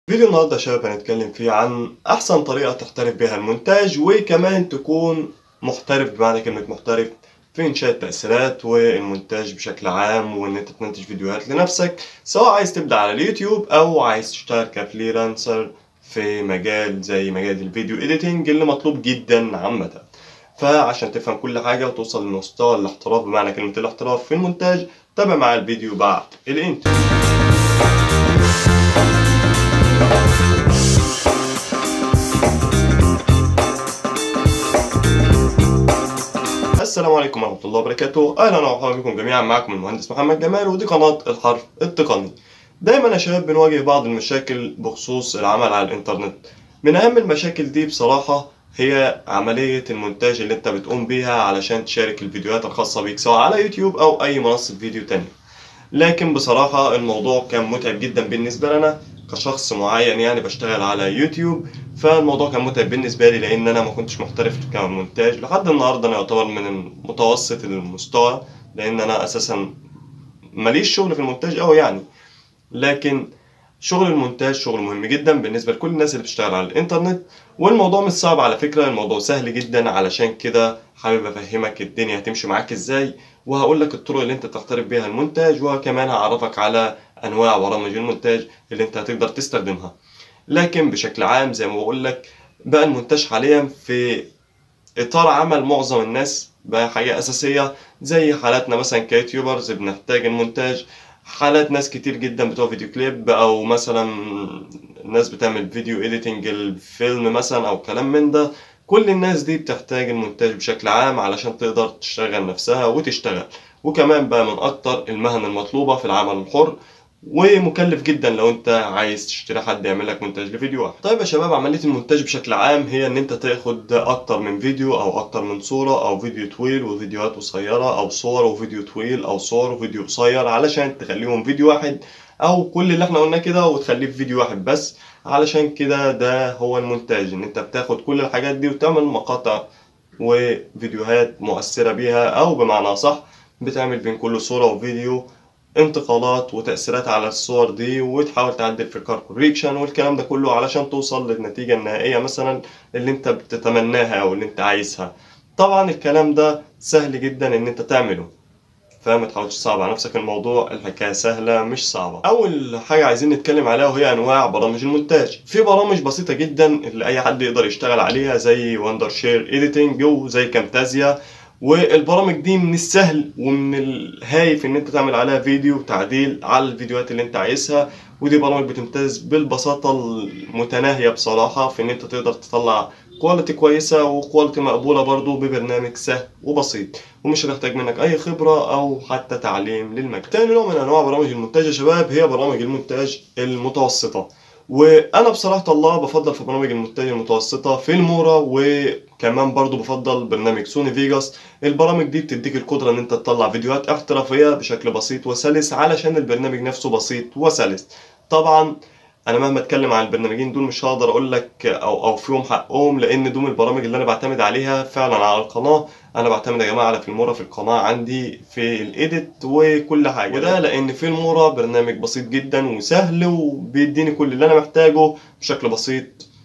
فيديو النهارده يا شباب هنتكلم فيه عن أحسن طريقة تحترف بيها المونتاج، وكمان تكون محترف بمعنى كلمة محترف في إنشاء التأثيرات والمونتاج بشكل عام، وإن أنت تنتج فيديوهات لنفسك سواء عايز تبدأ على اليوتيوب أو عايز تشتغل كفريلانسر في مجال زي مجال الفيديو إيديتنج اللي مطلوب جدا عامة. فعشان تفهم كل حاجة وتوصل لمستوى الاحتراف بمعنى كلمة الاحتراف في المونتاج، تابع معايا الفيديو بعد الانترو. السلام عليكم ورحمة الله وبركاته، أهلا ومرحبا بكم جميعا. معكم المهندس محمد جمال، ودي قناة الحرف التقني. دايما يا شباب بنواجه بعض المشاكل بخصوص العمل على الإنترنت. من أهم المشاكل دي بصراحة هي عملية المونتاج اللي أنت بتقوم بيها علشان تشارك الفيديوهات الخاصة بيك سواء على يوتيوب أو أي منصة فيديو تانية. لكن بصراحة الموضوع كان متعب جدا بالنسبة لنا كشخص معين، يعني بشتغل على يوتيوب. فالموضوع كان متعب بالنسبة لي لأن أنا ما كنتش محترف كمونتاج. لحد النهاردة أنا يعتبر من المتوسط المستوى، لأن أنا أساسا ماليش شغل في المونتاج أوي يعني. لكن شغل المونتاج شغل مهم جدا بالنسبة لكل الناس اللي بتشتغل على الإنترنت، والموضوع مش صعب على فكرة، الموضوع سهل جدا. علشان كده حابب أفهمك الدنيا هتمشي معاك إزاي، وهقول لك الطرق اللي أنت تخترق بيها المونتاج، وكمان هعرفك على أنواع برامج المونتاج اللي أنت هتقدر تستخدمها. لكن بشكل عام زي ما بقول لك، بقى المونتاج حاليا في إطار عمل معظم الناس، بقى حاجة أساسية. زي حالاتنا مثلا كيوتيوبرز بنحتاج المونتاج، حالات ناس كتير جدا بتوع فيديو كليب، أو مثلا ناس بتعمل فيديو إيديتنج الفيلم مثلا أو كلام من ده. كل الناس دي بتحتاج المونتاج بشكل عام علشان تقدر تشتغل نفسها وتشتغل. وكمان بقى من أكتر المهن المطلوبة في العمل الحر، ومكلف جدا لو انت عايز تشتري حد يعمل لك مونتاج لفيديو واحد. طيب يا شباب، عمليه المونتاج بشكل عام هي ان انت تاخد اكتر من فيديو او اكتر من صوره، او فيديو طويل وفيديوهات قصيره، او صور وفيديو طويل او صور وفيديو قصير، علشان تخليهم فيديو واحد، او كل اللي احنا قلناه كده وتخليه في فيديو واحد بس. علشان كده ده هو المونتاج، ان انت بتاخد كل الحاجات دي وتعمل مقاطع وفيديوهات مؤثره بيها، او بمعنى صح بتعمل بين كل صوره وفيديو انتقالات وتأثيرات على الصور دي، وتحاول تعدل في الكار كوريكشن والكلام ده كله علشان توصل للنتيجة النهائية مثلا اللي انت بتتمناها او اللي انت عايزها. طبعا الكلام ده سهل جدا ان انت تعمله، فما تحاولش تصعب على نفسك الموضوع، الحكاية سهلة مش صعبة. أول حاجة عايزين نتكلم عليها وهي أنواع برامج المونتاج. في برامج بسيطة جدا اللي أي حد يقدر يشتغل عليها زي وندر شير إيديتنج وزي كامتازيا، والبرامج دي من السهل ومن الهايف ان انت تعمل عليها فيديو تعديل على الفيديوهات اللي انت عايزها. ودي برامج بتمتاز بالبساطة المتناهية بصراحة في ان انت تقدر تطلع كواليتي كويسة وكواليتي مقبولة برضو ببرنامج سهل وبسيط، ومش هتحتاج منك اي خبرة او حتى تعليم للمجال. تاني نوع من انواع برامج المونتاج يا شباب هي برامج المونتاج المتوسطة. وانا بصراحة الله بفضل في برامج المونتاج المتوسطة في المورا، وكمان برضو بفضل برنامج سوني فيجاس. البرامج دي بتديك القدرة ان انت تطلع فيديوهات احترافية بشكل بسيط وسلس، علشان البرنامج نفسه بسيط وسلس. طبعا انا مهما اتكلم عن البرنامجين دول مش هقدر اقول لك او فيهم حقهم، لان دول البرامج اللي انا بعتمد عليها فعلا على القناه. انا بعتمد يا جماعه على فيلمورا في القناه عندي في الايديت وكل حاجه، وده لان فيلمورا برنامج بسيط جدا وسهل وبيديني كل اللي انا محتاجه بشكل بسيط.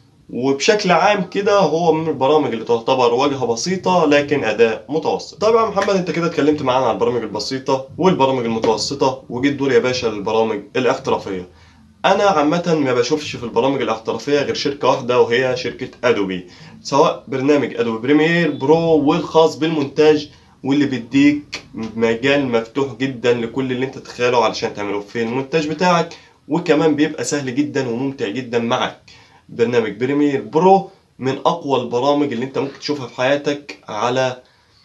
وبشكل عام كده هو من البرامج اللي تعتبر واجهه بسيطه لكن اداء متوسط. طبعا محمد انت كده اتكلمت معانا عن البرامج البسيطه والبرامج المتوسطه، وجيت دور يا باشا للبرامج الاحترافيه. انا عامه ما بشوفش في البرامج الاحترافيه غير شركه واحده وهي شركه ادوبي، سواء برنامج ادوبي بريمير برو والخاص بالمونتاج، واللي بيديك مجال مفتوح جدا لكل اللي انت تتخيله علشان تعمله في المونتاج بتاعك، وكمان بيبقى سهل جدا وممتع جدا معك. برنامج بريمير برو من اقوى البرامج اللي انت ممكن تشوفها في حياتك، على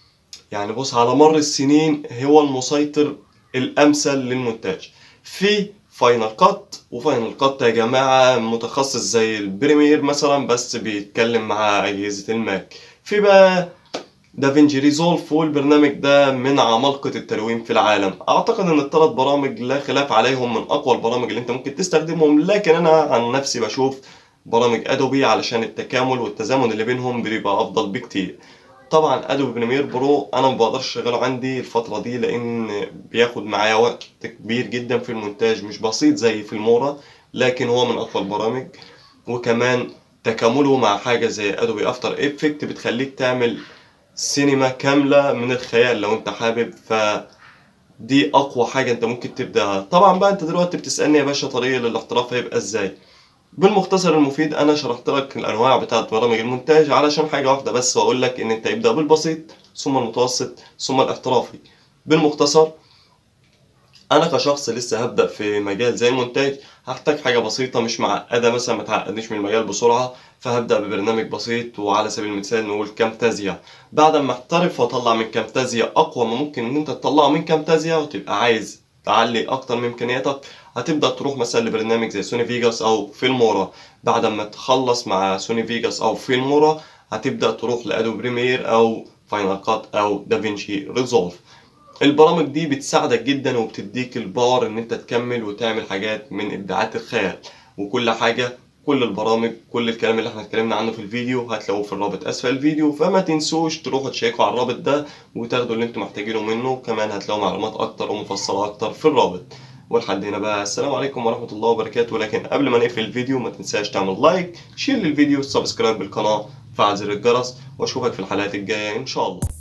يعني بص على مر السنين هو المسيطر الامثل للمونتاج. في فاينل كات، وفاينل كات يا جماعة متخصص زي البريمير مثلا بس بيتكلم مع أجهزة الماك. في بقى دافينجي ريزولف، والبرنامج ده من عمالقة التلوين في العالم. أعتقد إن الثلاث برامج لا خلاف عليهم من أقوى البرامج اللي أنت ممكن تستخدمهم، لكن أنا عن نفسي بشوف برامج أدوبي علشان التكامل والتزامن اللي بينهم بيبقى أفضل بكتير. طبعا ادوبي بريمير برو انا ما بقدرش اشغله عندي الفتره دي لان بياخد معايا وقت كبير جدا في المونتاج، مش بسيط زي في المورا. لكن هو من اقوى البرامج. وكمان تكامله مع حاجة زي ادوبي افتر افكت بتخليك تعمل سينما كاملة من الخيال لو انت حابب. دي اقوى حاجة انت ممكن تبدأها. طبعا بقى انت دلوقتي بتسألني يا باشا طريقة للاحتراف هيبقى ازاي؟ بالمختصر المفيد انا شرحت لك الانواع بتاعت برامج المونتاج علشان حاجة واحدة بس، واقول لك ان انت ابدأ بالبسيط ثم المتوسط ثم الاحترافي. بالمختصر انا كشخص لسه هبدأ في مجال زي المونتاج هحتاج حاجة بسيطة مش معقدة، مثلا ما تعقدنيش من المجال بسرعة، فهبدأ ببرنامج بسيط وعلى سبيل المثال نقول كامتازيا. بعد ما احترف واطلع من كامتازيا اقوى ما ممكن ان انت تطلعه من كامتازيا وتبقى عايز تعلي اكتر من امكانياتك، هتبدأ تروح مثلا لبرنامج زي سوني فيجاس او فيلمورا. بعد ما تخلص مع سوني فيجاس او فيلمورا هتبدأ تروح لأدو بريمير او فاينل كات او دافينشي ريزولف. البرامج دي بتساعدك جدا وبتديك الباور ان انت تكمل وتعمل حاجات من ابداعات الخيال. وكل حاجة، كل البرامج، كل الكلام اللي احنا اتكلمنا عنه في الفيديو هتلاقوه في الرابط اسفل الفيديو، فما تنسوش تروحوا تشيكوا على الرابط ده وتاخدوا اللي انتم محتاجينه منه. كمان هتلاقوا معلومات اكتر ومفصلة اكتر في الرابط. ولحد هنا بقى السلام عليكم ورحمة الله وبركاته. لكن قبل ما نقفل الفيديو ما تنساش تعمل لايك، شير للفيديو، سبسكرايب بالقناة، فعل زر الجرس، واشوفك في الحلقات الجاية ان شاء الله.